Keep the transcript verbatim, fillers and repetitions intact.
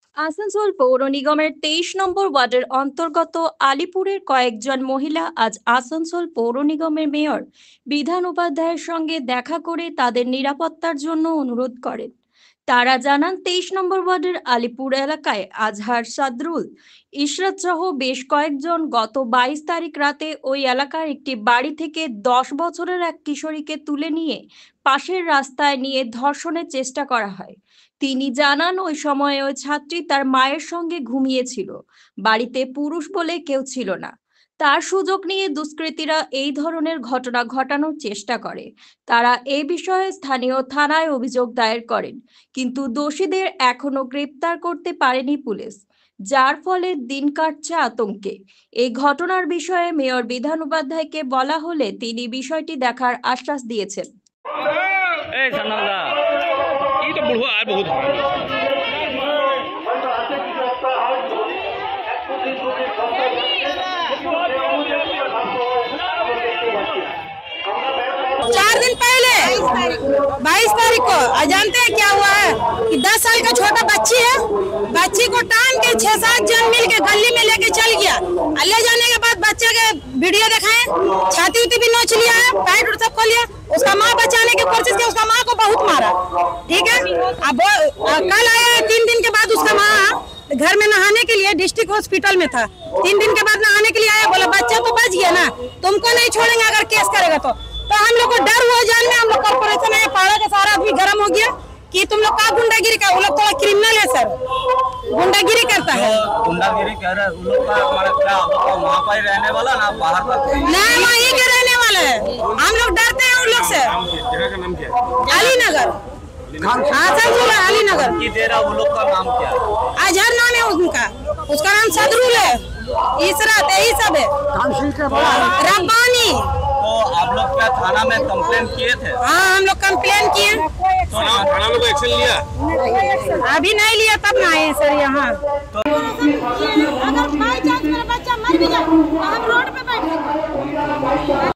আসানসোল পৌর নিগমের তেইশ নম্বর ওয়ার্ডের অন্তর্গত আলিপুরের কয়েকজন মহিলা আজ আসানসোল পৌর নিগমের মেয়র বিধান উপাধ্যায়ের সঙ্গে দেখা করে তাদের নিরাপত্তার জন্য অনুরোধ করেন। তারা জানান, তেইশ নম্বর ওয়ার্ডের আলিপুর এলাকায় আজহার, সাদরুল, ইশরাত সহ বেশ কয়েকজন গত বাইশ তারিখ রাতে ওই এলাকার একটি বাড়ি থেকে দশ বছরের এক কিশোরীকে তুলে নিয়ে পাশের রাস্তায় নিয়ে ধর্ষণের চেষ্টা করা হয়। তিনি জানান, ওই সময়ে ওই ছাত্রী তার মায়ের সঙ্গে ঘুমিয়েছিল। বাড়িতে পুরুষ বলে কেউ ছিল না। তার সুযোগ নিয়ে দুষ্কৃতীরা এই ধরনের ঘটনা ঘটানোর চেষ্টা করে। তারা এই বিষয়ে স্থানীয় থানায় অভিযোগ দায়ের করেন, কিন্তু দোষীদের এখনো গ্রেপ্তার করতে পারেনি পুলিশ, যার ফলে দিন কাটছে আতঙ্কে। এই ঘটনার বিষয়ে মেয়র বিধান উপাধ্যায়কে বলা হলে তিনি বিষয়টি দেখার আশ্বাস দিয়েছেন। चार दिन पहले बाईस तारीख को जानते हैं क्या हुआ है कि दस साल का छोटा बच्ची है, बच्ची को टान के छह सात जन मिल के गली में लेके चल गया। ले जाने के बाद बच्चे के वीडियो दिखाए, छाती उती भी नोच लिया है, पैंट उठ सब खोल लिया। उसका माँ बचाने की कोशिश की, उसका माँ को बहुत मारा। ठीक है, अब कल आया, तीन दिन के बाद उसका माँ घर में नहाने के लिए डिस्ट्रिक्ट हॉस्पिटल में था। तीन दिन के बाद नहाने के लिए आया, बोला बच्चा तो बच गया ना, तुमको नहीं छोड़ेंगे अगर केस करेगा तो। तो हम लोग को डर हुआ जान में, हम लोग कॉर्पोरेशन है, पाड़ा का सारा आदमी गर्म हो गया कि तुम लोग का गुंडागिरी का, वो लोग थोड़ा क्रिमिनल है सर, गुंडागिरी करता है। गुंडागिरी कर रहा है उन लोग का, हमारा क्या वहाँ पर रहने वाला ना बाहर का ना, वहीं के रहने वाले हैं। हम लोग डरते हैं उन लोग से। जगह का नाम क्या है? अलीनगर, आसानसोल अलीनगर। की दे रहा वो लोग का नाम क्या है? अजहर नाम है उनका, उसका नाम सदरुल है, इसरात, यही सब है, रब्बानी। तो आप लोग क्या थाना में कंप्लेन किए थे? हाँ, हम लोग कंप्लेन किए। तो थाना में एक्शन लिया? अभी नहीं लिया, तब ना आए सर यहाँ। तो अगर बाई चांस मेरा बच्चा मर भी जाए तो हम